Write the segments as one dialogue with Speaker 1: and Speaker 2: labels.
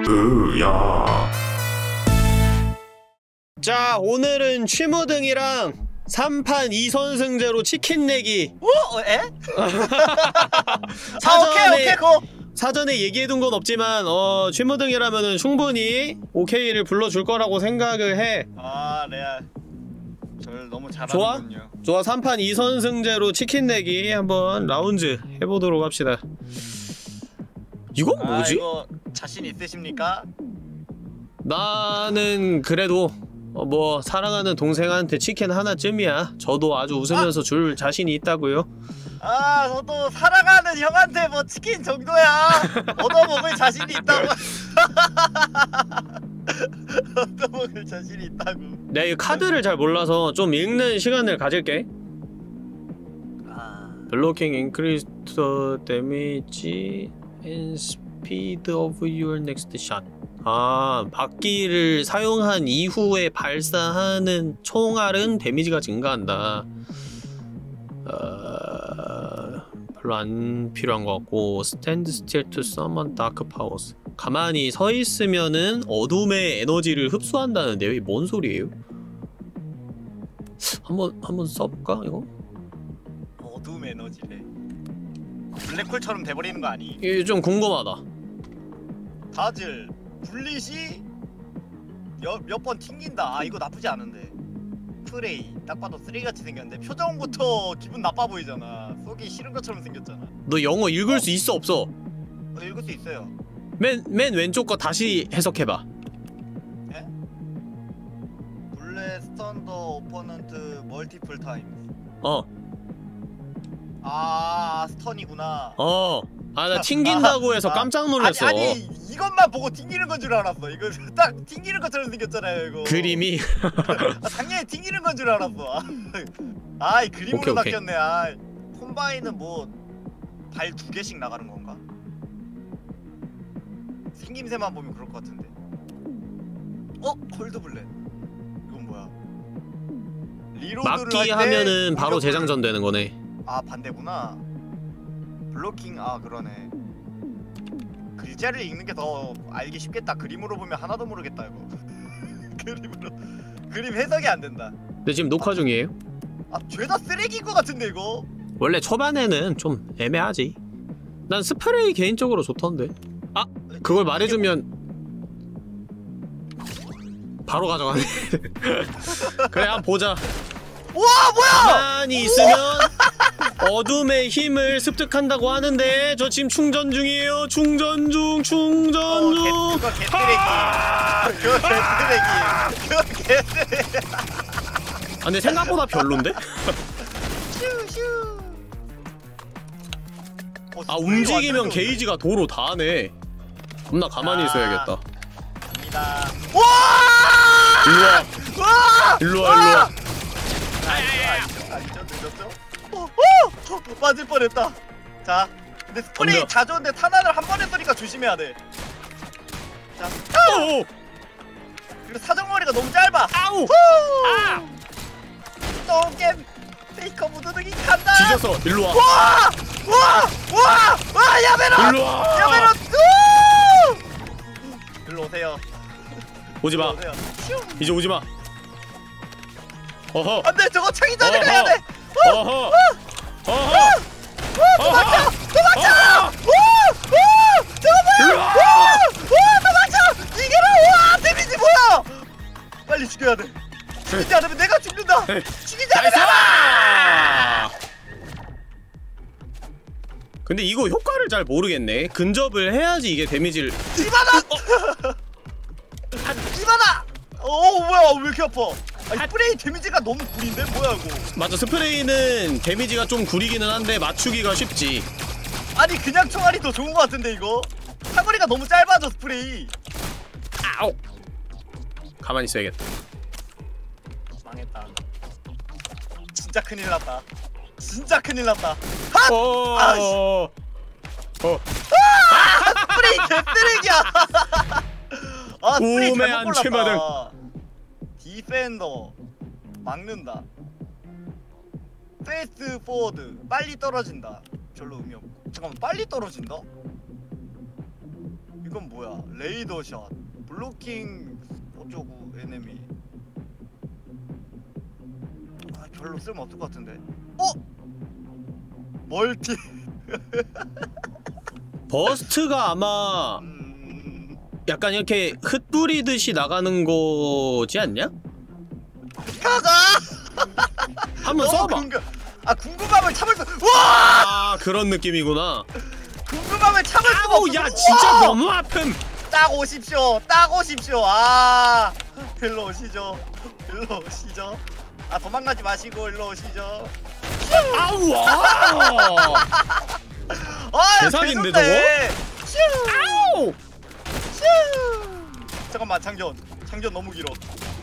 Speaker 1: 으야.
Speaker 2: 자, 오늘은 취무등이랑 3판 2선승제로 치킨 내기.
Speaker 3: 에?
Speaker 2: 사전에,
Speaker 3: 오케이 고!
Speaker 2: 사전에 얘기해둔 건 없지만 취무등이라면은 충분히 오케이를 불러줄 거라고 생각을 해.
Speaker 3: 아, 레알. 저를 너무 잘하는군요.
Speaker 2: 좋아. 3판 2선승제로 치킨 내기 한번 라운드 해보도록 합시다. 이건 뭐지?
Speaker 3: 이거 자신 있으십니까?
Speaker 2: 나는 그래도 뭐 사랑하는 동생한테 치킨 하나쯤이야. 저도 아주 웃으면서 줄 자신이 있다고요.
Speaker 3: 저도 사랑하는 형한테 뭐 치킨 정도야 얻어먹을 자신이 있다고. 얻어먹을 자신이 있다고.
Speaker 2: 내가 이 카드를 잘 몰라서 좀 읽는 시간을 가질게. 블로킹 increase the damage and speed of your next shot. 바퀴를 사용한 이후에 발사하는 총알은 데미지가 증가한다. 별로 안 필요한 것 같고. Stand still to summon dark powers. 가만히 서 있으면은 어둠의 에너지를 흡수한다는데요? 이게 뭔 소리예요? 한번 써볼까 이거?
Speaker 3: 어둠 에너지래. 블랙홀처럼 돼버리는 거 아니?
Speaker 2: 이게 좀 궁금하다.
Speaker 3: 다즐 불릿이 몇 번 튕긴다. 이거 나쁘지 않은데. 프레이 딱 봐도 쓰레기같이 생겼는데 표정부터 기분 나빠 보이잖아. 쏘기 싫은 것처럼 생겼잖아.
Speaker 2: 너 영어 읽을 수 있어 없어?
Speaker 3: 읽을 수 있어요.
Speaker 2: 맨 왼쪽 거 다시 해석해봐.
Speaker 3: 예? 블랙 스턴더 오퍼넌트 멀티플 타임스. 스턴이구나.
Speaker 2: 나 튕긴다고 해서 깜짝 놀랐어.
Speaker 3: 아니 이것만 보고 튕기는 건 줄 알았어. 이거 딱 튕기는 것처럼 생겼잖아요 이거.
Speaker 2: 그림이.
Speaker 3: 당연히 튕기는 건 줄 알았어. 이 그림으로 바뀌었네. 콤바인은 뭐 발 2개씩 나가는 건가? 생김새만 보면 그럴 것 같은데. 콜드블랙. 이건 뭐야? 리로드를
Speaker 2: 막기 하면은 바로 재장전 되는 거네.
Speaker 3: 반대구나. 블로킹 그러네. 글자를 읽는 게 더 알기 쉽겠다. 그림으로 보면 하나도 모르겠다 이거. 그림 해석이 안 된다.
Speaker 2: 근데 지금 녹화 중이에요?
Speaker 3: 죄다 쓰레기인 것 같은데 이거. 원래
Speaker 2: 초반에는 좀 애매하지. 난 스프레이 개인적으로 좋던데. 그걸 말해주면 바로 가져가네. 그래, 한번 보자.
Speaker 3: 우와, 뭐야!
Speaker 2: 가만히 있으면 어둠의 힘을 습득한다고 하는데 저 지금 충전 중이에요. 충전 중.
Speaker 3: 그거 개쓰레기. 그거 개쓰레기.
Speaker 2: 근데 생각보다 별론데? 움직이면 게이지가 도로 닿네. 겁나 가만히 있어야겠다. 일로와.
Speaker 3: 맞을 뻔했다. 자, 근데 스프레이 자주 오는데 탄환을 한 번에 쏘니까 조심해야 돼. 자, 그리고 사정거리가 너무 짧아. 똥겜 페이커 무드등이 간다.
Speaker 2: 뒤졌어. 일로와.
Speaker 3: 야메로.
Speaker 2: 일로와.
Speaker 3: 일로 오세요.
Speaker 2: 오지마. 이제 오지마.
Speaker 3: 안돼, 저거 창이 전에 가야 돼. 도망쳐! 이게라! 데미지 뭐야! 빨리 죽여야 돼. 죽이지 않으면 내가 죽는다. 죽이지 않으면.
Speaker 2: 근데 이거 효과를 잘 모르겠네. 근접을 해야지 이게 데미지를.
Speaker 3: 이바다! 뭐야, 왜 이렇게 아파? 스프레이 데미지가 너무 구린데? 뭐야 이거? 맞아,
Speaker 2: 스프레이는 데미지가 좀 구리기는 한데 맞추기가 쉽지.
Speaker 3: 그냥 총알이 더 좋은 것 같은데 이거? 사거리가 너무 짧아져 스프레이.
Speaker 2: 가만히 있어야겠다.
Speaker 3: 망했다. 진짜 큰일 났다. 스프레이 개쓰레기야. 스프레이 잘못 골랐다. 디펜더 막는다. 페이스 포워드 빨리 떨어진다. 별로 의미 없고. 잠깐만, 빨리 떨어진다? 이건 뭐야? 레이더 샷, 블로킹 어쩌고 에네미. 아 별로 쓸모 없을 것 같은데. 멀티.
Speaker 2: 버스트가 아마 약간 이렇게 흩뿌리듯이 나가는 거지 않냐?
Speaker 3: 가가.
Speaker 2: 한번 써봐.
Speaker 3: 궁금함을 참을 수. 와!
Speaker 2: 아 그런 느낌이구나.
Speaker 3: 궁금함을 참을 수가 없어.
Speaker 2: 야 진짜 너무 아픔.
Speaker 3: 딱 오십시오. 딱 오십시오. 아, 일로 오시죠. 일로 오시죠. 아 도망가지 마시고 일로 오시죠.
Speaker 2: 아우 와.
Speaker 3: 아,
Speaker 2: 대박인데
Speaker 3: 개좋네.
Speaker 2: 아우.
Speaker 3: 잠깐만 장전 너무 길어.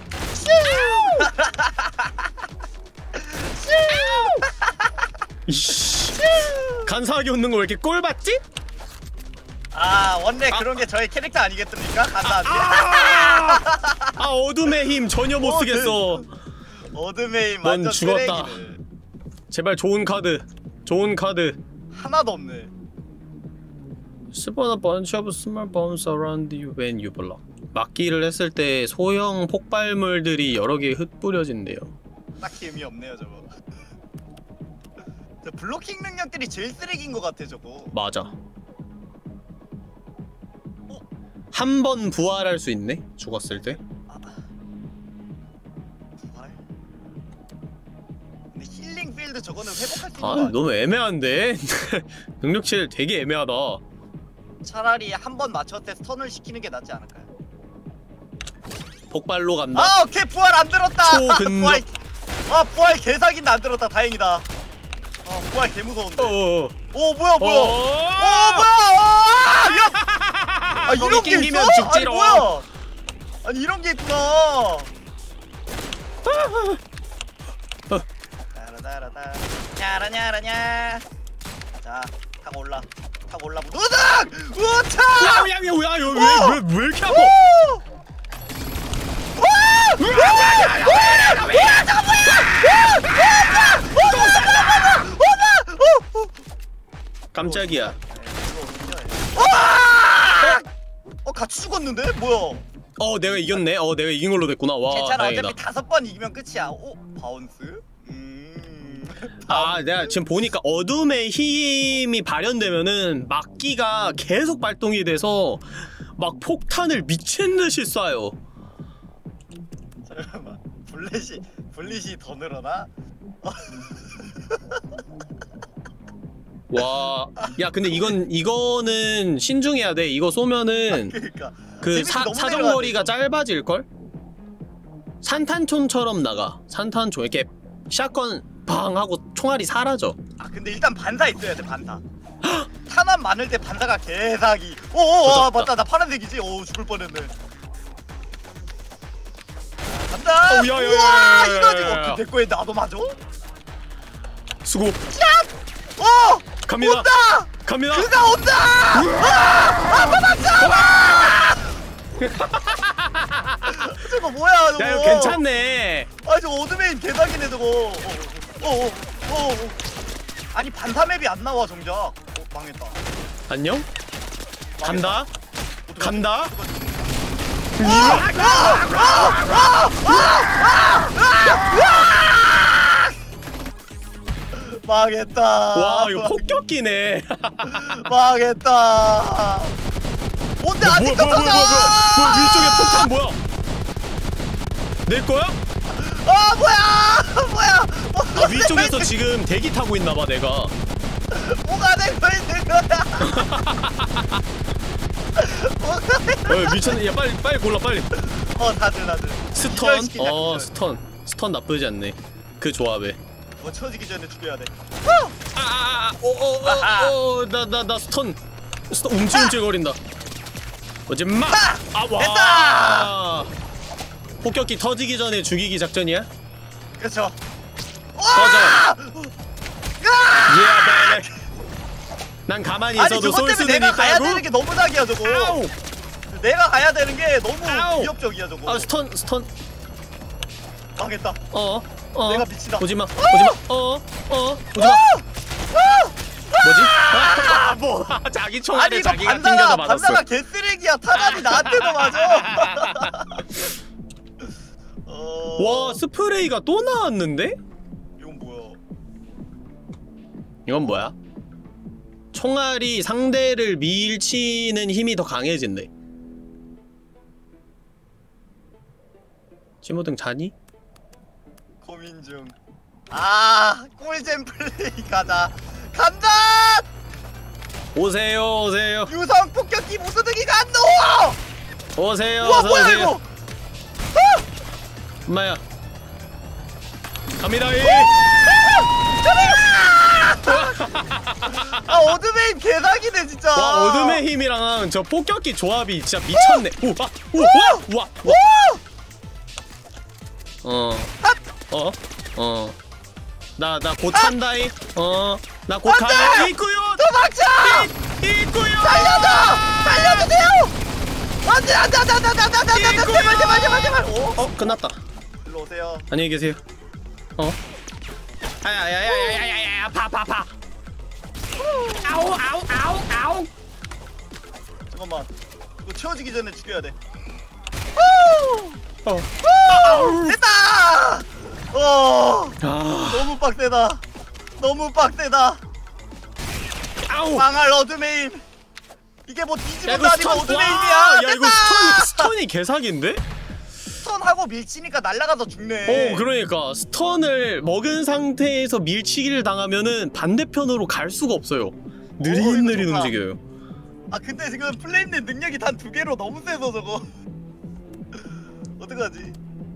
Speaker 2: 이씨. 간사하게 웃는 거 왜 이렇게 꼴 받지?
Speaker 3: 아 원래 그런 게 저의 캐릭터 아니겠습니까? 감사합니다.
Speaker 2: 아 어둠의 힘 전혀 못 쓰겠어.
Speaker 3: 어둠의 힘
Speaker 2: 넌
Speaker 3: 완전
Speaker 2: 죽었다.
Speaker 3: 쓰레기네.
Speaker 2: 제발 좋은 카드. 좋은 카드.
Speaker 3: 하나도 없네.
Speaker 2: Spawn a bunch of small bombs around you when you block. 막기를 했을 때 소형 폭발물들이 여러 개 흩뿌려진대요.
Speaker 3: 딱히 의미 없네요 저거. 저 블로킹 능력들이 제일 쓰레기인 것 같아 저거.
Speaker 2: 맞아. 한 번 부활할 수 있네? 죽었을 때?
Speaker 3: 부활? 근데 힐링 필드 저거는 회복할 수 있는 거
Speaker 2: 아
Speaker 3: 아니야?
Speaker 2: 너무 애매한데? 능력치를 되게 애매하다.
Speaker 3: 차라리 한 번 맞췄을 때 스턴을 시키는 게 낫지 않을까요?
Speaker 2: 폭발로 간다.
Speaker 3: 아 오케이 부활 안 들었다.
Speaker 2: 초근접.
Speaker 3: 부활 개사기인데 안 들었다. 다행이다. 부활 개 무서운데. 오 뭐야. 뭐야. 야! 아 이런 게
Speaker 2: 낑기면
Speaker 3: 있어?
Speaker 2: 죽지롱.
Speaker 3: 아니 뭐야? 아니 이런 게 있구나. 따라따라따. 냐라냐라냐. 자 타고 올라. 우닥! 우차!
Speaker 2: 야야야 왜 이렇게 아파? 깜짝이야.
Speaker 3: 같이 죽었는데? 뭐야?
Speaker 2: 내가 이겼네. 내가 이긴 걸로 됐구나. 와
Speaker 3: 괜찮아.
Speaker 2: 다행이다.
Speaker 3: 어차피 5번 이기면 끝이야. 바운스?
Speaker 2: 아 내가 지금 보니까 어둠의 힘이 발현되면은 막기가 계속 발동이 돼서 막 폭탄을 미친듯이 쏴요.
Speaker 3: 잠깐만. 블릿이 더 늘어나?
Speaker 2: 와, 야 근데 이거는 신중해야 돼. 이거 쏘면은
Speaker 3: 그러니까
Speaker 2: 그
Speaker 3: 재밌게 너무
Speaker 2: 사정거리가
Speaker 3: 내려가지고.
Speaker 2: 짧아질 걸? 산탄총처럼 나가. 산탄총 이렇게 샷건 방 하고 총알이 사라져.
Speaker 3: 근데 일단 반사 있어야 돼. 반사. 탄환 많을 때 반사가 개사기.
Speaker 2: 조졌다.
Speaker 3: 맞다. 나 파란색이지. 죽을 뻔했네. 간다.
Speaker 2: 야,
Speaker 3: 우와 이거지. 내 거에 나도 맞아?
Speaker 2: 수고. 갑니다.
Speaker 3: 온다.
Speaker 2: 갑니다.
Speaker 3: 그가 온다. 저거 뭐야 저거.
Speaker 2: 야 이거 괜찮네.
Speaker 3: 저거 오드메인 개사기네 저거. 아니 반사맵이 안 나와 정작. 망했다.
Speaker 2: 안녕. 간다.
Speaker 3: 망했다.
Speaker 2: 와 이거 폭격기네.
Speaker 3: 망했다. 뭔데 아직도
Speaker 2: 뭐야 위쪽에 폭탄 뭐야? 내 거야?
Speaker 3: 뭐야
Speaker 2: 위쪽에서 지금 대기 타고 있나봐 내가.
Speaker 3: 뭐가 내 거야 내 거야.
Speaker 2: 미쳤네. 야 빨리 골라 빨리.
Speaker 3: 다들
Speaker 2: 스턴.
Speaker 3: 기절시키자,
Speaker 2: 스턴 나쁘지 않네. 그 조합에.
Speaker 3: 쳐지기 전에 죽여야 돼.
Speaker 2: 나 스턴 움찔움찔거린다. 오지 마. 와.
Speaker 3: 됐다!
Speaker 2: 폭격기 터지기 전에 죽이기 작전이야?
Speaker 3: 그렇죠.
Speaker 2: 꺼져. 난 가만히
Speaker 3: 아니
Speaker 2: 있어도
Speaker 3: 저것
Speaker 2: 쏠
Speaker 3: 때문에
Speaker 2: 수는
Speaker 3: 내가 가야 되는
Speaker 2: 있다고.
Speaker 3: 게 너무 낙이야 저거.
Speaker 2: 아우.
Speaker 3: 내가 가야 되는 게 너무
Speaker 2: 아우.
Speaker 3: 위협적이야 저거.
Speaker 2: 스턴.
Speaker 3: 망했다.
Speaker 2: 내가
Speaker 3: 미치다.
Speaker 2: 오지마. 오지마. 뭐지? 자기
Speaker 3: 아니
Speaker 2: 총알에
Speaker 3: 이거
Speaker 2: 자기가 튕겨져 맞았어.
Speaker 3: 반사가 개쓰레기야. 개새끼야. 타단이 나한테도 맞아.
Speaker 2: 와 스프레이가 또 나왔는데?
Speaker 3: 이건 뭐야?
Speaker 2: 이건 뭐야? 총알이 상대를 밀치는 힘이 더 강해진대. 신호등 자니?
Speaker 3: 고민 중. 아 꿀잼 플레이 가자. 간다.
Speaker 2: 오세요 오세요
Speaker 3: 유성 폭격기 무소등이 간다.
Speaker 2: 오세요
Speaker 3: 우와 뭐야
Speaker 2: 어서오세요.
Speaker 3: 이거?
Speaker 2: 엄마야 갑니다. 이
Speaker 3: 아 어드메인 개사기네 진짜.
Speaker 2: 와 어둠의 힘이랑 저 폭격기 조합이 진짜 미쳤네. 우와 우와 우와 우와. 나 곧 간다이. 나 곧 가요. 있구요.
Speaker 3: 도망쳐.
Speaker 2: 있구요.
Speaker 3: 살려주세요. 안돼 제발.
Speaker 2: 끝났다.
Speaker 3: 일로 오세요.
Speaker 2: 안녕히 계세요. 야야야야야야야야 파파파. 아우.
Speaker 3: 잠깐만. 이거 채워지기 전에 죽여야 돼. 됐다. 너무 빡세다. 너무 빡세다.
Speaker 2: 아우.
Speaker 3: 망할 어드메인. 이게 뭐
Speaker 2: 야
Speaker 3: 뒤집어도
Speaker 2: 이거
Speaker 3: 아니고
Speaker 2: 스턴.
Speaker 3: 어드메인이야.
Speaker 2: 야 이거 스턴이 개사기인데?
Speaker 3: 스턴하고 밀치니까 날아가서 죽네.
Speaker 2: 그러니까 스턴을 먹은 상태에서 밀치기를 당하면은 반대편으로 갈 수가 없어요. 느릿느릿
Speaker 3: 좋다.
Speaker 2: 움직여요.
Speaker 3: 아 근데 지금 플레임님 능력이 단 2개로 너무 세서 저거. 어떡하지?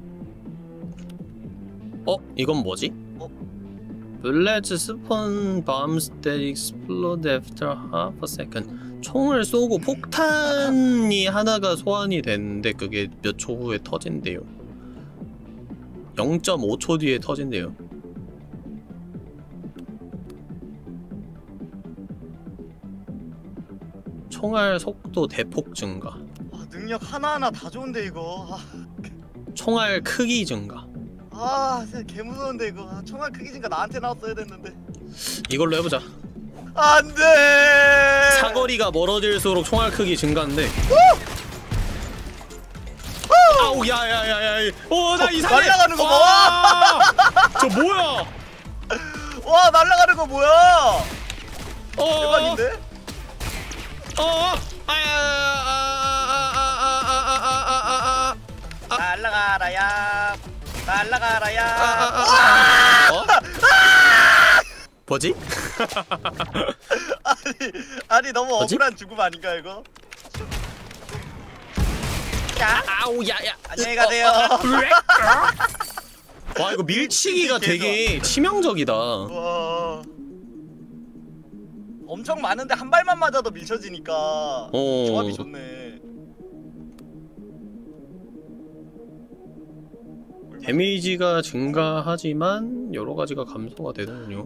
Speaker 2: 이건 뭐지? Bullets spawn bombs that explode after half a second. 총을 쏘고 폭탄이 하나가 소환이 됐는데 그게 몇 초 후에 터진대요. 0.5초 뒤에 터진대요. 총알 속도 대폭 증가.
Speaker 3: 아, 능력 하나하나 다 좋은데 이거.
Speaker 2: 총알 크기 증가.
Speaker 3: 진짜 개 무서운데 이거. 총알 크기 진가 나한테 나왔어야 됐는데.
Speaker 2: 이걸로 해보자.
Speaker 3: 안돼.
Speaker 2: 사거리가 멀어질수록 총알 크기 증가인데. 아우 야야야야. 나 이상해.
Speaker 3: 날아가는 거 봐.
Speaker 2: 저 뭐야?
Speaker 3: 와 날아가는 거 뭐야? 대박인데? 날아가라야. 날아가라야.
Speaker 2: 뭐지?
Speaker 3: 아니 너무
Speaker 2: 뭐지?
Speaker 3: 억울한 죽음 아닌가 이거? 야.
Speaker 2: 아우 야야.
Speaker 3: 안녕히 가세요.
Speaker 2: 와 이거 밀치기가 되게 치명적이다.
Speaker 3: 와. 엄청 많은데 한 발만 맞아도 밀쳐지니까 조합이 좋네.
Speaker 2: 데미지가 증가하지만 여러 가지가 감소가 되는군요.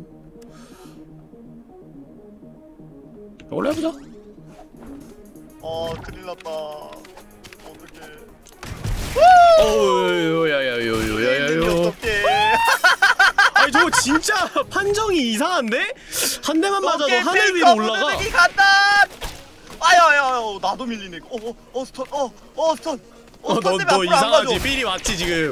Speaker 2: 이걸로 해보자.
Speaker 3: 큰일 났다. 어떡해.
Speaker 2: 야야야야야야야야요.
Speaker 3: 어떡해.
Speaker 2: 아니 저거 진짜 판정이 이상한데? 한 대만 맞아도 하늘 위로 올라가.
Speaker 3: 간다. 아야야야 나도 밀리네. 스턴. 스턴.
Speaker 2: 너 이상하지? 삘이 왔지 지금.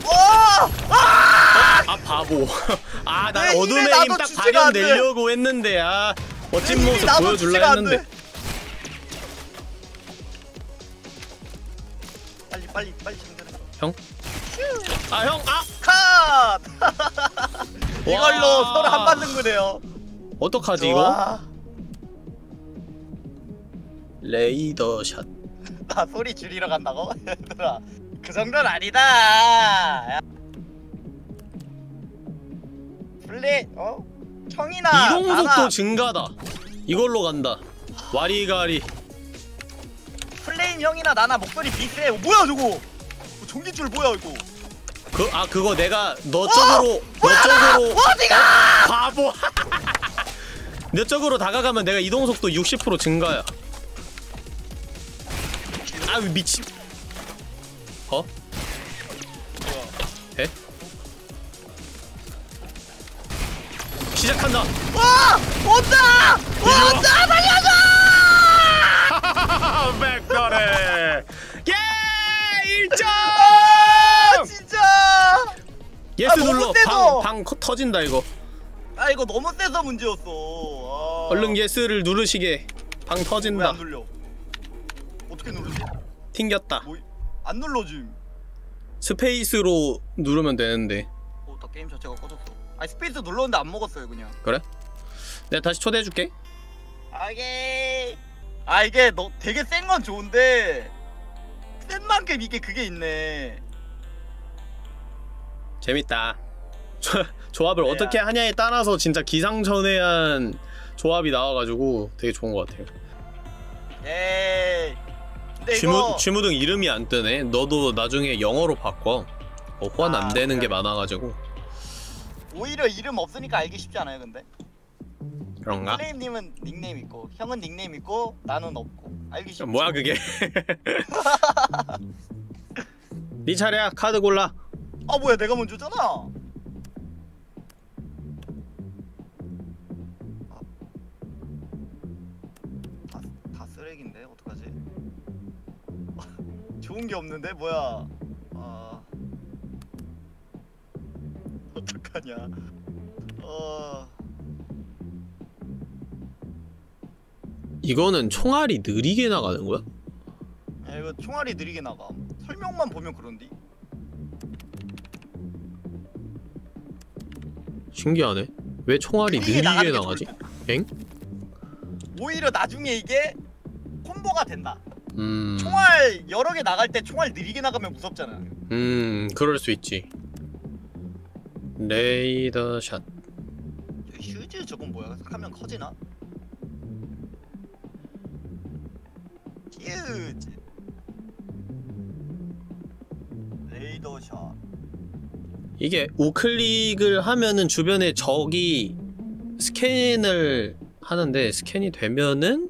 Speaker 2: 바보. 나 어둠의 힘 딱 발현 내려고 했는데 멋진 모습 보여줄라 했는데.
Speaker 3: 빨리 챙겨내.
Speaker 2: 형?
Speaker 3: 컷! 이걸로 서로 한 판 승부네요.
Speaker 2: 어떡하지 이거? 레이더 샷.
Speaker 3: 나 소리 줄이러 간다고? 얘들아 그 정도는 아니다. 플레이 형이나
Speaker 2: 이동속도
Speaker 3: 나나
Speaker 2: 증가다. 이걸로 간다. 와리가리.
Speaker 3: 플레임 형이나 나나 목소리 비슷해. 뭐야 저거? 전기줄 뭐야 이거?
Speaker 2: 그거 내가 너 쪽으로
Speaker 3: 어디가?
Speaker 2: 바보. 내 쪽으로 다가가면 내가 이동속도 60% 증가야. 미친. 에? 시작한다.
Speaker 3: 온다! 살려줘!
Speaker 2: 백거래. 예스
Speaker 3: 너무
Speaker 2: 눌러.
Speaker 3: 세서!
Speaker 2: 방 터진다 이거.
Speaker 3: 아 이거 너무 세서 문제였어. 아.
Speaker 2: 얼른 예스를 누르시게. 방
Speaker 3: 왜
Speaker 2: 터진다.
Speaker 3: 안 눌려? 어떻게 누르지?
Speaker 2: 튕겼다.
Speaker 3: 뭐, 안 눌러짐.
Speaker 2: 스페이스로 누르면 되는데.
Speaker 3: 나 게임 자체가 꺼졌어. 아니 스페이스 눌렀는데 안 먹었어요 그냥.
Speaker 2: 그래? 내가 다시 초대해줄게.
Speaker 3: 이게 너 되게 센 건 좋은데 센 만큼 이게 그게 있네.
Speaker 2: 재밌다. 조합을
Speaker 3: 네,
Speaker 2: 어떻게 하냐에 따라서 진짜 기상천외한 조합이 나와가지고 되게 좋은 것 같아요.
Speaker 3: 에이. 근데 이거
Speaker 2: 쥐무등 이름이 안 뜨네. 너도 나중에 영어로 바꿔. 호환 안 되는 게 많아가지고.
Speaker 3: 오히려 이름 없으니까 알기 쉽지 않아요 근데?
Speaker 2: 그런가?
Speaker 3: 플레임님은 닉네임 있고 형은 닉네임 있고 나는 없고 알기 쉽지.
Speaker 2: 뭐야 그게? 네 차례야. 카드 골라.
Speaker 3: 아 뭐야 내가 먼저잖아. 다 쓰레기인데 어떡하지? 좋은 게 없는데 뭐야? 어떡하냐?
Speaker 2: 이거는 총알이 느리게 나가는 거야?
Speaker 3: 야, 이거 총알이 느리게 나가. 설명만 보면 그런디.
Speaker 2: 신기하네. 왜 총알이
Speaker 3: 느리게
Speaker 2: 느리게
Speaker 3: 나가는 게
Speaker 2: 나가지?
Speaker 3: 좋을
Speaker 2: 엥?
Speaker 3: 오히려 나중에 이게 콤보가 된다. 총알 여러 개 나갈 때 총알 느리게 나가면 무섭잖아.
Speaker 2: 그럴 수 있지. 레이더 샷.
Speaker 3: 슈즈 저건 뭐야? 하면 커지나? 슈즈. 레이더 샷.
Speaker 2: 이게 우클릭을 하면은 주변에 적이 스캔을 하는데 스캔이 되면은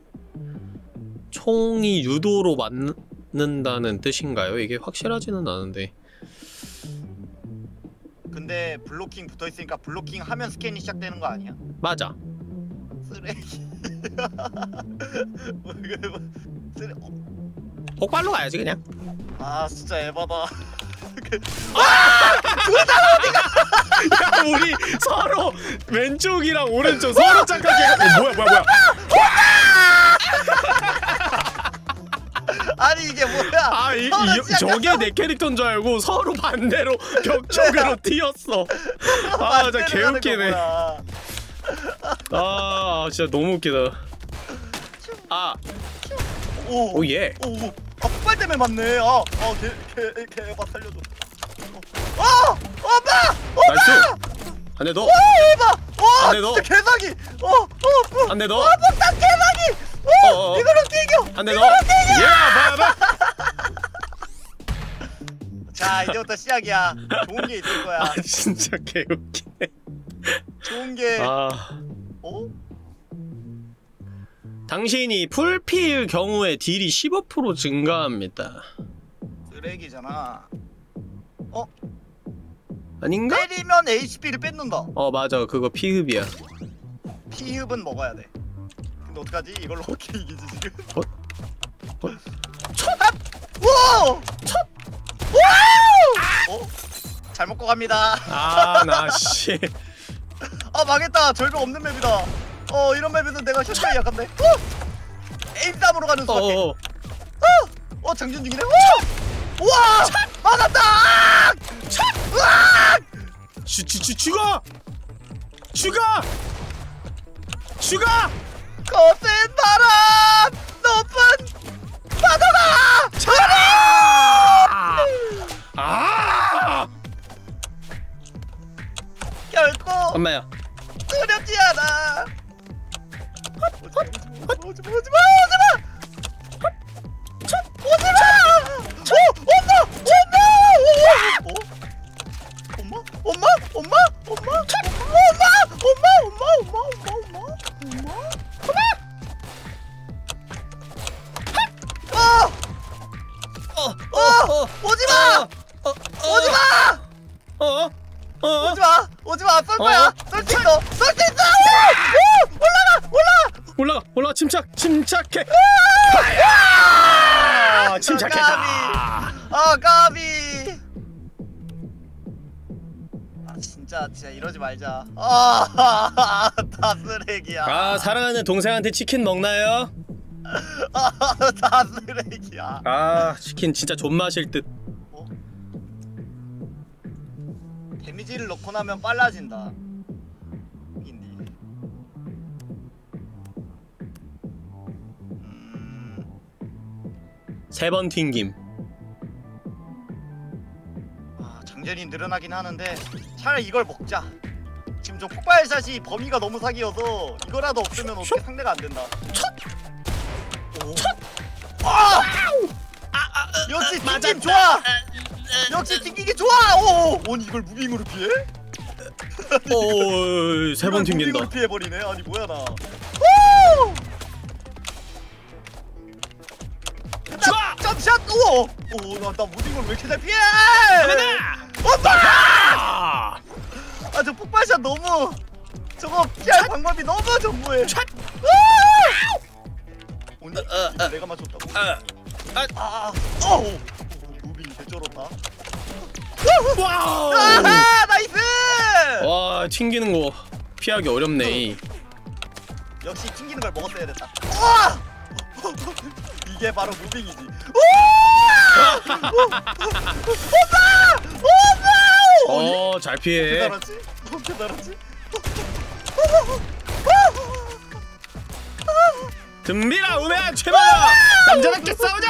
Speaker 2: 총이 유도로 맞는다는 뜻인가요? 이게 확실하지는 않은데.
Speaker 3: 근데 블로킹 붙어있으니까 블로킹 하면 스캔이 시작되는 거 아니야?
Speaker 2: 맞아.
Speaker 3: 쓰레기.
Speaker 2: 폭발로 가야지 그냥.
Speaker 3: 아 진짜 에바다.
Speaker 2: 야 우리 서로 왼쪽이랑 오른쪽 서로 착각해. 뭐야.
Speaker 3: 아니 이게 뭐야?
Speaker 2: 저게 내 캐릭터인 줄 알고 서로 반대로 벽쪽으로 튀었어. 아 진짜 개웃기네. 아 진짜 너무 웃기다. 오 예.
Speaker 3: 폭발 때문에 맞네. 걔 에바 살려줘. 엄마!
Speaker 2: 나이스. 한 대 더.
Speaker 3: 에바!
Speaker 2: 안 돼, 너.
Speaker 3: 진짜 개사기!
Speaker 2: 한 대 더.
Speaker 3: 폭탄 개사기! 이걸로 뛰겨!
Speaker 2: 한 대 더. 예, 봐봐.
Speaker 3: 자, 이제부터 시작이야. 좋은 게 있을 거야.
Speaker 2: 아 진짜 개웃기네.
Speaker 3: 좋은 게.
Speaker 2: 당신이 풀피일 경우에 딜이 15% 증가합니다.
Speaker 3: 쓰레기잖아.
Speaker 2: 아닌가?
Speaker 3: 때리면 HP를 뺏는다.
Speaker 2: 맞아. 그거 피흡이야.
Speaker 3: 피흡은 먹어야 돼. 근데 어떡하지? 이걸로 어떻게 이기지 지금? 우와! 와우! 잘 먹고 갑니다.
Speaker 2: 나 씨.
Speaker 3: 망했다. 절벽 없는 맵이다. 이런 맵에서 내가 샷샷이 약한데. 에임싸움으로 가는 수밖에. 장전 중이네. 우와! 맞았다!
Speaker 2: 죽어!
Speaker 3: 거센 바람! 높은 파도가! 결코
Speaker 2: 엄마야.
Speaker 3: 두렵지 않아. 오지마! 오지마! 쏠 거야! 쏠 수 있어!
Speaker 2: 올라가! 침착해! 침착했다!
Speaker 3: 까비! 진짜 이러지 말자. 다 쓰레기야.
Speaker 2: 아 사랑하는 동생한테 치킨 먹나요?
Speaker 3: 다 쓰레기야.
Speaker 2: 아 치킨 진짜 존맛일 듯.
Speaker 3: 데미지를 넣고 나면 빨라진다. 인디.
Speaker 2: 세 번 튕김.
Speaker 3: 장전이 늘어나긴 하는데 차라리 이걸 먹자. 지금 저 폭발샷이 범위가 너무 사기여서 이거라도 없으면 어떻게 상대가 안 된다. 역시 튕김 좋아. 역시 튕기기 좋아. 아니 이걸 무빙으로 피해?
Speaker 2: 세 번 튕긴다.
Speaker 3: 무빙으로 피해버리네. 아니 뭐야 나. 점샷! 나 무빙을 왜 이렇게 잘 피해! 오빠! 저 폭발샷 너무 저거 피할 방법이 너무 전무해. 오늘 내가 맞췄다고. 무빙 개쩔었다.
Speaker 2: 와우!
Speaker 3: 나이스!
Speaker 2: 와 튕기는 거 피하기 어렵네.
Speaker 3: 역시 튕기는 걸 먹었어야 됐다. 이게 바로 무빙이지. 오빠!
Speaker 2: 잘 피해.
Speaker 3: 어떻게 달았지?
Speaker 2: 덤비라 우매야 최마야. 남자답게 싸우자.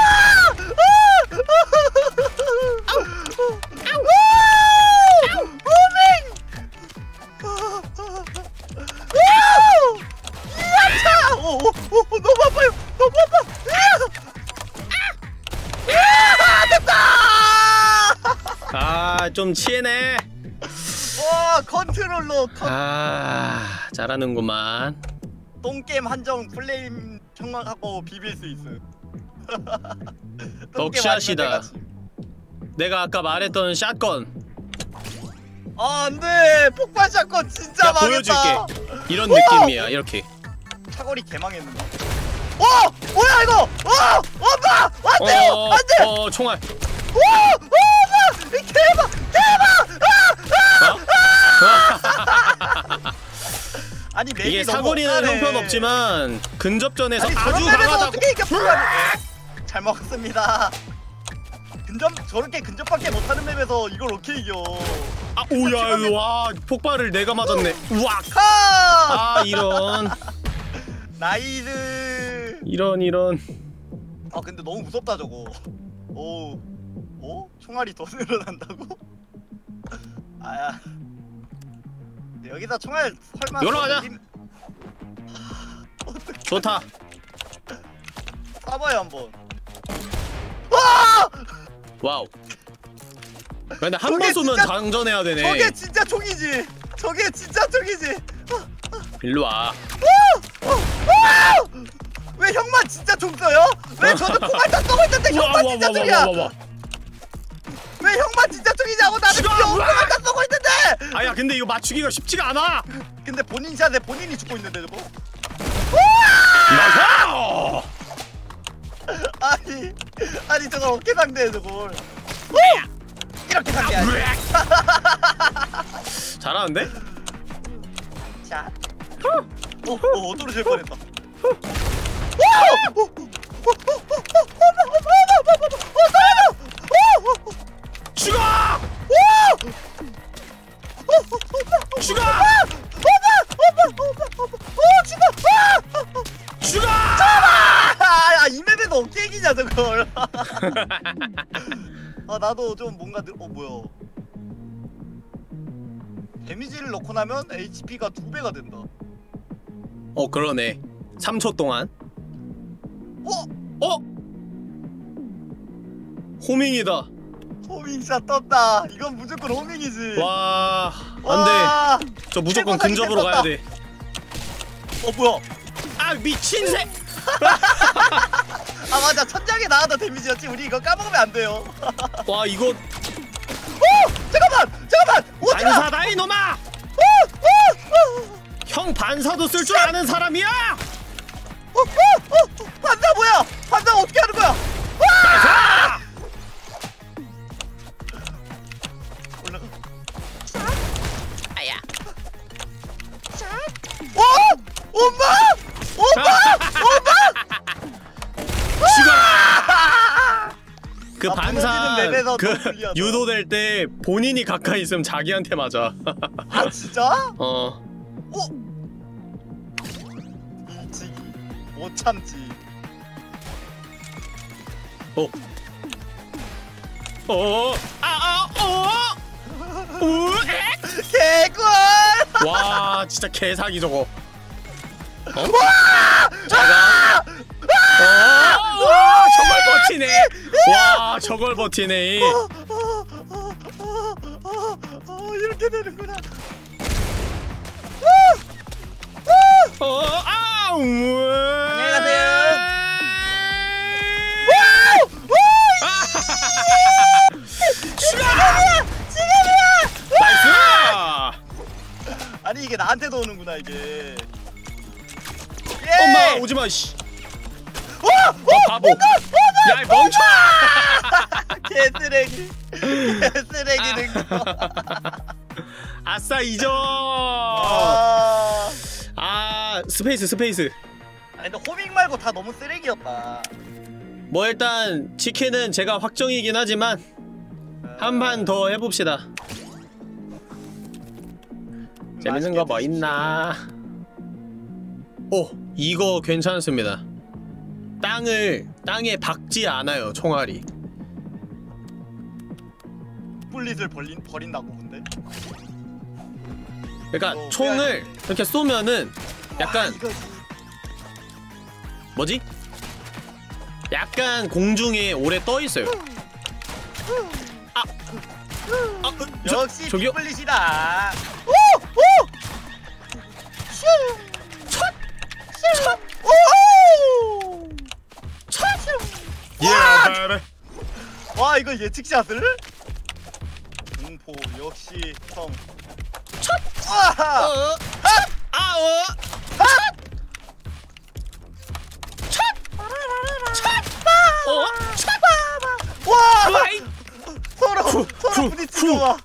Speaker 3: 너무 아파요. 너무 아파. 됐다.
Speaker 2: 좀 치해네.
Speaker 3: 와 컨트롤러.
Speaker 2: 잘하는구만.
Speaker 3: 똥게임 한정 플레임 청각하고 비빌 수 있어.
Speaker 2: 덕샷이다. 내가 아까 말했던 샷건.
Speaker 3: 안돼. 폭발 샷건 진짜 망했다.
Speaker 2: 보여줄게. 이런 느낌이야. 이렇게
Speaker 3: 차거리 개망했는데. 뭐야 이거? 엄마! 안돼요! 안돼!
Speaker 2: 총알.
Speaker 3: 엄마! 대박! 아니
Speaker 2: 이게 사거리는 형편없지만 근접전에서 아주
Speaker 3: 강하다고.
Speaker 2: 강하다고.
Speaker 3: 잘 먹었습니다. 저렇게 근접밖에 못하는 맵에서 이걸 어떻게 이겨?
Speaker 2: 오야 와 폭발을 내가 맞았네.
Speaker 3: 우악!
Speaker 2: 이런.
Speaker 3: 나이스.
Speaker 2: 이런.
Speaker 3: 근데 너무 무섭다 저거. 총알이 더 늘어난다고? 아야. 여기다 총알 설마.
Speaker 2: 열어가자. 좋다.
Speaker 3: 쏴봐요 한번.
Speaker 2: 와우. 근데 한 번 쏘면 장전해야 되네.
Speaker 3: 저게 진짜 총이지.
Speaker 2: 일로 와.
Speaker 3: 왜 형만 진짜 총 써요? 왜 저도 총알탄 쏘고 있는데 형만 진짜 총이야? 왜 형만 진짜 총이냐고. 나는 총알탄 쏘고 있는데.
Speaker 2: 아야 근데 이거 맞추기가 쉽지가 않아.
Speaker 3: 근데 본인 샷에 본인이 죽고 있는데 저거. 아니 저걸 어떻게 상대해 저걸. 이렇게 상대하지.
Speaker 2: 잘하는데?
Speaker 3: 자. 떨어질 뻔했다.
Speaker 2: 죽어! 죽어! 죽어!
Speaker 3: 이 맵에도 어떻게 이기냐 저걸. 나도 좀 뭔가 뭐야. 데미지를 넣고 나면 HP가 2배가 된다.
Speaker 2: 그러네. 3초 동안. 호밍이다.
Speaker 3: 호밍샷 떴다. 이건 무조건 호밍이지.
Speaker 2: 와, 안돼. 저 무조건 근접으로 가야 돼.
Speaker 3: 뭐야?
Speaker 2: 미친 새.
Speaker 3: 맞아. 천장에 나가던 데미지였지. 우리 이거 까먹으면 안 돼요.
Speaker 2: 와, 이거.
Speaker 3: 잠깐만.
Speaker 2: 반사다 이놈아. 형 반사도 쓸 줄 아는 사람이야.
Speaker 3: 반사 뭐야? 반사 어떻게 하는 거야? 올라가.
Speaker 2: 그 반사 그 유도될 때 본인이 가까이 있으면 자기한테 맞아.
Speaker 3: 아 진짜?
Speaker 2: 어.
Speaker 3: 일찍이 못 참지. 개꿀!
Speaker 2: 와 진짜 개사기 저거. 자가. 저걸 버티네. 와 저걸 버티네.
Speaker 3: 이렇게 되는구나. 안녕하세요. 지금이야!
Speaker 2: 나이스!
Speaker 3: 아니 이게 나한테도 오는구나 이게.
Speaker 2: 엄마 오지마 씨. 바보. 야 이 멍청아.
Speaker 3: 개쓰레기. 개쓰레기는 거.
Speaker 2: 아싸 2점. 스페이스.
Speaker 3: 아니 근데 호밍 말고 다 너무 쓰레기였다.
Speaker 2: 뭐 일단 치킨은 제가 확정이긴 하지만 한 판 더 해봅시다. 재밌는 거 뭐 있나? 이거 괜찮습니다. 땅에 박지 않아요 총알이.
Speaker 3: 뿔릿을 버린다고 근데?
Speaker 2: 그러니까 총을 이렇게 쏘면은 약간 뭐지? 약간 공중에 오래 떠 있어요.
Speaker 3: 역시
Speaker 2: 저기요?
Speaker 3: 뿔릿이다. 와 이거 예측샷을? 공포 역시 성. 와! 서로 부딪히고 와.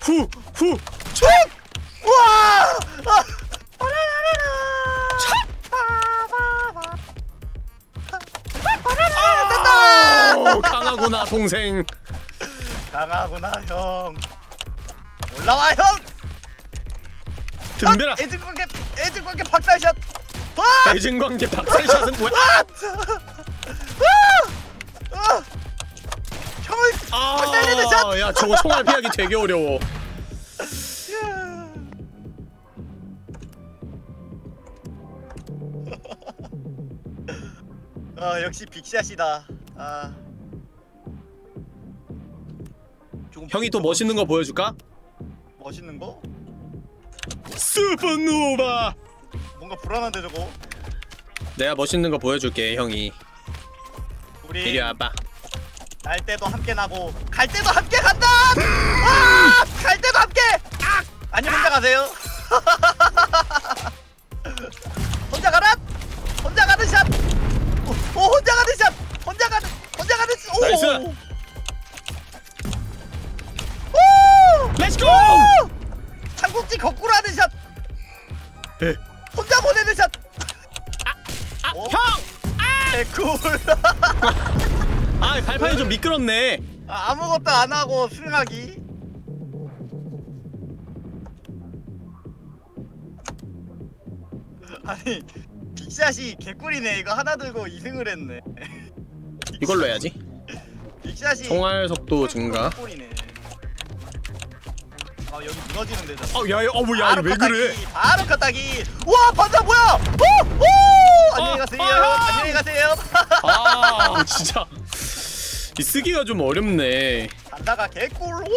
Speaker 3: 와!
Speaker 2: 강하구나 동생.
Speaker 3: 강하구나 형. 올라와 형.
Speaker 2: 덤벼라.
Speaker 3: 애증관계 박살샷.
Speaker 2: 애증관계 박살샷은 뭐야?
Speaker 3: 형을 박살내는 샷.
Speaker 2: 야 저거 총알 피하기 되게 어려워.
Speaker 3: 역시 빅샷이다.
Speaker 2: 형이 또 멋있는 거 보여줄까?
Speaker 3: 멋있는 거?
Speaker 2: 슈퍼노바.
Speaker 3: 뭔가 불안한데 저거.
Speaker 2: 내가 멋있는 거 보여줄게 형이.
Speaker 3: 우리
Speaker 2: 이리 와봐.
Speaker 3: 날 때도 함께 나고 갈 때도 함께 간다. 갈 때도 함께. 아니 혼자 가세요. 혼자 가라. 혼자 가는 샷. 혼자 가는 샷. 혼자 가는 샷.
Speaker 2: 나이스. 렛츠고!
Speaker 3: 삼국지 거꾸로 하는 샷.
Speaker 2: 에.
Speaker 3: 혼자 보내는 샷.
Speaker 2: 형!
Speaker 3: 개꿀.
Speaker 2: 발판이 좀 미끄럽네.
Speaker 3: 아무것도 안 하고 승하기. 아니 빅샷이 개꿀이네. 이거 하나 들고 2승을 했네.
Speaker 2: 이걸로 해야지.
Speaker 3: 빅샷이
Speaker 2: 총알 속도 증가.
Speaker 3: 개꿀이네. 여기 무너지는 데다.
Speaker 2: 야 왜 그래?
Speaker 3: 바로 컷하기. 와 반사 뭐야? 안녕히 가세요. 안녕히 가세요.
Speaker 2: 진짜 이 쓰기가 좀 어렵네.
Speaker 3: 반사가 개꿀. 엄마.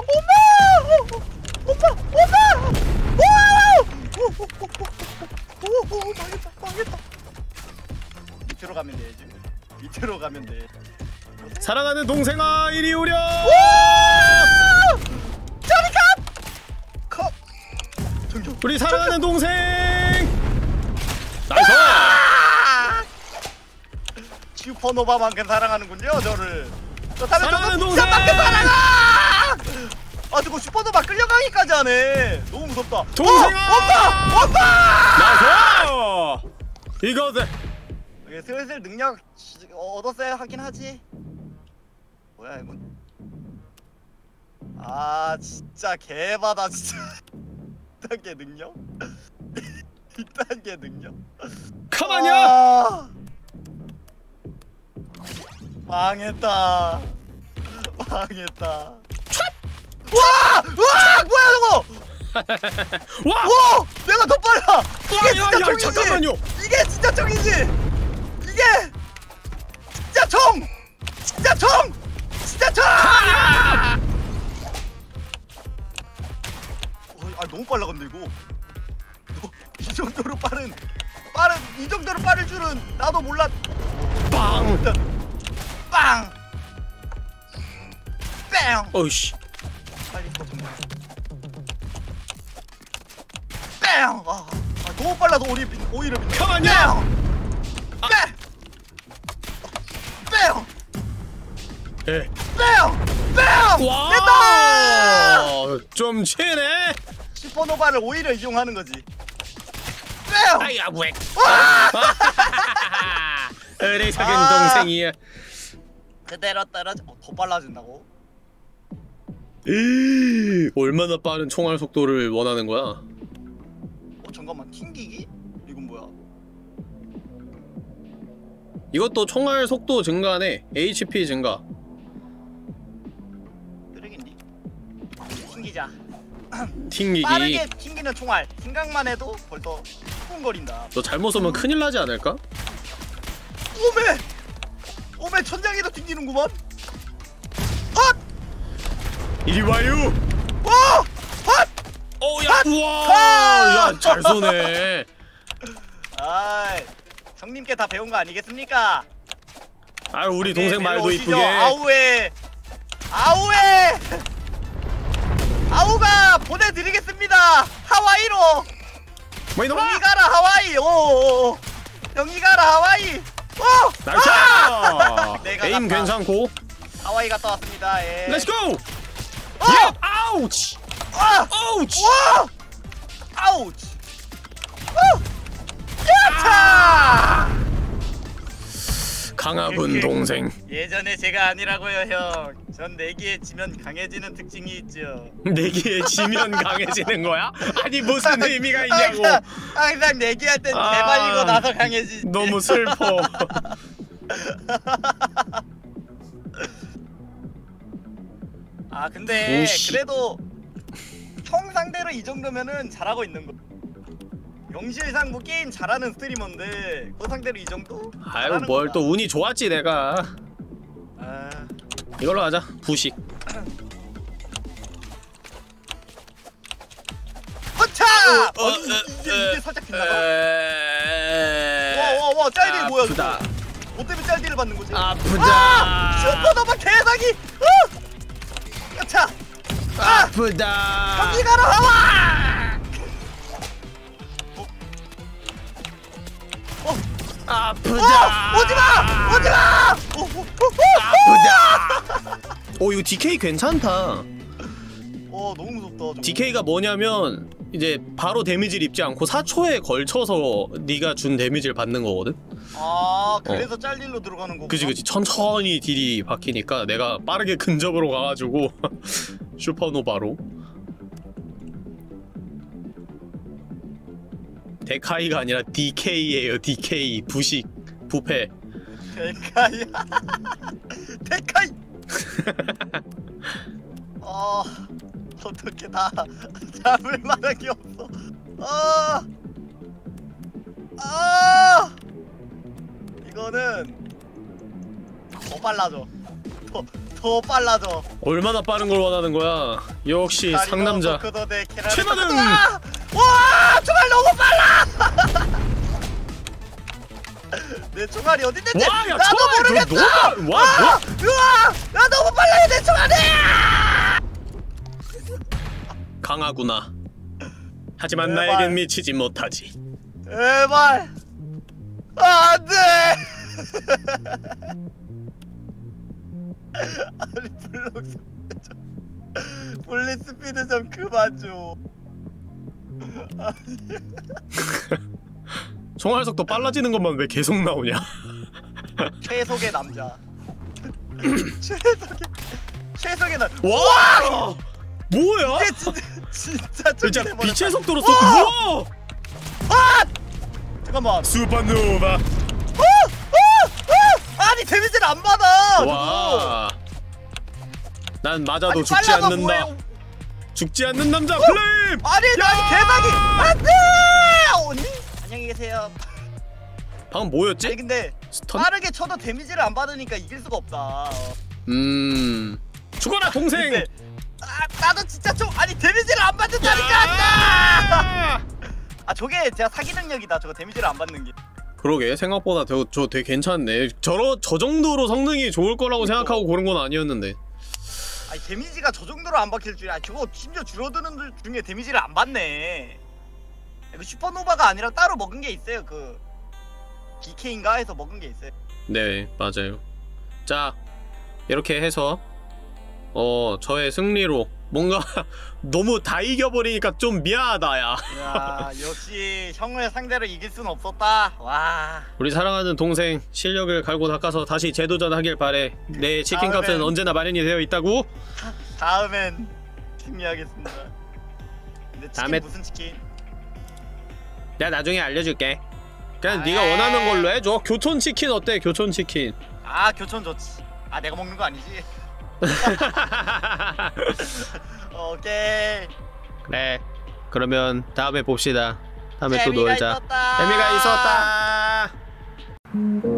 Speaker 3: 망했다. 밑으로 가면 돼 지금. 밑으로 가면 돼.
Speaker 2: 사랑하는 동생아 이리 오렴.
Speaker 3: 저리 컷.
Speaker 2: 우리 사랑하는 동생. 나이스.
Speaker 3: 슈퍼노바만큼 사랑하는군요 저를.
Speaker 2: 사랑하는 동생.
Speaker 3: 저거 슈퍼노바 끌려가기까지 하네. 너무 무섭다.
Speaker 2: 동생아.
Speaker 3: 오빠.
Speaker 2: 나이스. 이거들.
Speaker 3: 슬슬 능력 얻었어야 하긴 하지. 뭐야 이건? 아 진짜 개바다 진짜. 2단계 능력? 2단계 능력?
Speaker 2: 가만히야!
Speaker 3: 아, 망했다. 망했다. 와! 와! 뭐야 저거!
Speaker 2: 와!
Speaker 3: 와! 내가 더 빨라! 이게 진짜
Speaker 2: 야,
Speaker 3: 총이지!
Speaker 2: 잠깐만요.
Speaker 3: 이게 진짜 총이지! 이게 진짜 총! 진짜 총! 진짜 총! 아 너무 빨라 근데 이거. 이 정도로 빠른 이 정도로 빠를 줄은 나도 몰랐.
Speaker 2: 빵!
Speaker 3: 빵! 뺑!
Speaker 2: 어이씨.
Speaker 3: 빨리 또 정말. 뺑! 아 너무 빨라도 오히려
Speaker 2: 가만히야!
Speaker 3: 뺑! 뺑!
Speaker 2: 예.
Speaker 3: 뺑! 뺑!
Speaker 2: 와!
Speaker 3: 됐다!
Speaker 2: 좀 치네.
Speaker 3: 슈퍼노바를 오히려 이용하는 거지. 뺑!
Speaker 2: 아야 왜? 어리석은 동생이야.
Speaker 3: 그대로 떨어져. 더 빨라진다고?
Speaker 2: 얼마나 빠른 총알 속도를 원하는 거야?
Speaker 3: 잠깐만 튕기기? 이건 뭐야?
Speaker 2: 이것도 총알 속도 증가네. HP 증가.
Speaker 3: 쓰레기인데? 튕기자.
Speaker 2: 튕기기.
Speaker 3: 빠르게 튕기는 총알. 생각만 해도 벌써 후끈거린다.
Speaker 2: 너 잘못 쏘면 큰일 나지 않을까?
Speaker 3: 오메! 오메 천장에도 튕기는구만? 헛!
Speaker 2: 이리 와요!
Speaker 3: 어! 헛!
Speaker 2: 야! 우와! 야, 잘 쏘네.
Speaker 3: 아이, 형님께 다 배운 거 아니겠습니까?
Speaker 2: 아, 우리 동생
Speaker 3: 네,
Speaker 2: 말도
Speaker 3: 오시죠.
Speaker 2: 이쁘게.
Speaker 3: 아우에! 아우에! 아우가 보내드리겠습니다! 하와이로!
Speaker 2: 뭐 이놈아!
Speaker 3: 형이 가라 하와이! 오! 형이 가라 하와이! 오!
Speaker 2: 나이스!
Speaker 3: 내가
Speaker 2: 에임
Speaker 3: 갔다.
Speaker 2: 괜찮고.
Speaker 3: 하와이 갔다 왔습니다. 예.
Speaker 2: 렛츠 고!
Speaker 3: 어!
Speaker 2: 야! 아우치!
Speaker 3: 아!
Speaker 2: 아우치!
Speaker 3: 와! 아우치! 야차!
Speaker 2: 강화군 동생.
Speaker 3: 예전에 제가 아니라고요, 형. 전 내기에 지면 강해지는 특징이 있죠.
Speaker 2: 내기에 지면 강해지는 거야? 아니 무슨 의미가 있냐고.
Speaker 3: 항상 내기할 땐
Speaker 2: 아,
Speaker 3: 개발이고 나서 강해지지.
Speaker 2: 너무 슬퍼.
Speaker 3: 아 근데
Speaker 2: 오씨.
Speaker 3: 그래도 형 상대로 이 정도면은 잘하고 있는 거. 명실상부 게임 잘하는 스트리머인데 그 상대로 이 정도?
Speaker 2: 아유
Speaker 3: 잘하는
Speaker 2: 뭘
Speaker 3: 거다.
Speaker 2: 또 운이 좋았지 내가.
Speaker 3: 아...
Speaker 2: 이걸로 하자. 부식.
Speaker 3: 허차! 이게 살짝 빗나가? 와와와 짤딜 뭐야
Speaker 2: 아프다.
Speaker 3: 이거? 뭐 때문에 짤딜을 받는 거지?
Speaker 2: 아프다.
Speaker 3: 아! 슈퍼노바 개사기! 허차!
Speaker 2: 아프다.
Speaker 3: 경기 가러 나와!
Speaker 2: 아프다.
Speaker 3: 오지마! 오지마!
Speaker 2: 아프다. 오 이거 DK 괜찮다.
Speaker 3: 너무 무섭다. 저거.
Speaker 2: DK가 뭐냐면 이제 바로 데미지를 입지 않고 4초에 걸쳐서 네가 준 데미지를 받는 거거든?
Speaker 3: 아 그래서 짤딜로 들어가는 거구나.
Speaker 2: 그치 천천히 딜이 박히니까 내가 빠르게 근접으로 가가지고 슈퍼노바로 데카이가 아니라 DK예요. DK 부식 부패.
Speaker 3: 데카이 데카이 어떻게 다 잡을 만한 게 없어. 이거는 더 빨라져. 더 빨라져.
Speaker 2: 얼마나 빠른 걸 원하는 거야. 역시 상남자 최마등.
Speaker 3: 와 총알 너무 빨라. 내 총알이 어딘데?
Speaker 2: 와, 야,
Speaker 3: 나도
Speaker 2: 총알,
Speaker 3: 모르겠어.
Speaker 2: 너 와,
Speaker 3: 우와, 나 너무 빨라요 내 총알이.
Speaker 2: 강하구나. 하지만
Speaker 3: 제발.
Speaker 2: 나에겐 미치지 못하지.
Speaker 3: 제발. 안돼. 아니 블록 스피드 좀 블리 스피드 좀 그만 줘.
Speaker 2: 총알 속도 빨라지는 것만 왜 계속 나오냐?
Speaker 3: 최속의 남자. 최석의 날.
Speaker 2: 와! 뭐야?
Speaker 3: 이게 진짜
Speaker 2: 진짜
Speaker 3: 해버렸다.
Speaker 2: 빛의 속도로 쏘고 우와!
Speaker 3: 잠깐만.
Speaker 2: 슈퍼노바.
Speaker 3: 아니 데미지를 안 받아.
Speaker 2: 와. 난 맞아도
Speaker 3: 아니,
Speaker 2: 죽지
Speaker 3: 빨라서
Speaker 2: 않는다.
Speaker 3: 뭐해.
Speaker 2: 죽지 않는 남자 플레임.
Speaker 3: 아니 개사기 안돼. 언니 안녕히 계세요.
Speaker 2: 방금 뭐였지?
Speaker 3: 아니 근데
Speaker 2: 스턴?
Speaker 3: 빠르게 쳐도 데미지를 안 받으니까 이길 수가 없다.
Speaker 2: 죽어라 동생.
Speaker 3: 근데, 나도 진짜 좀 아니 데미지를 안 받는다니까 안다. 저게 제가 사기 능력이다. 저거 데미지를 안 받는 게.
Speaker 2: 그러게 생각보다 저 되게 괜찮네. 저 정도로 성능이 좋을 거라고 생각하고 고른 건 아니었는데.
Speaker 3: 아니 데미지가 저 정도로 안 박힐 줄이야. 저거 심지어 줄어드는 중에 데미지를 안 받네. 이거 슈퍼노바가 아니라 따로 먹은 게 있어요. 그 DK인가 해서 먹은 게 있어요.
Speaker 2: 네 맞아요. 자 이렇게 해서 저의 승리로 뭔가 너무 다 이겨버리니까 좀 미안하다 야.
Speaker 3: 야 역시 형을 상대로 이길 수는 없었다. 와.
Speaker 2: 우리 사랑하는 동생 실력을 갈고 닦아서 다시 재도전하길 바래. 내 치킨값은 언제나 마련이 되어 있다고.
Speaker 3: 다음엔 승리하겠습니다. 근데 치킨
Speaker 2: 다음에
Speaker 3: 무슨 치킨?
Speaker 2: 내가 나중에 알려줄게. 그냥 네가 원하는 걸로 해줘. 교촌 치킨 어때? 교촌 치킨.
Speaker 3: 아 교촌 좋지. 아 내가 먹는 거 아니지? 오케이.
Speaker 2: 그래. 그러면 다음에 봅시다. 다음에 또
Speaker 3: 재미가
Speaker 2: 놀자.
Speaker 3: 있었다.
Speaker 2: 재미가 있었다.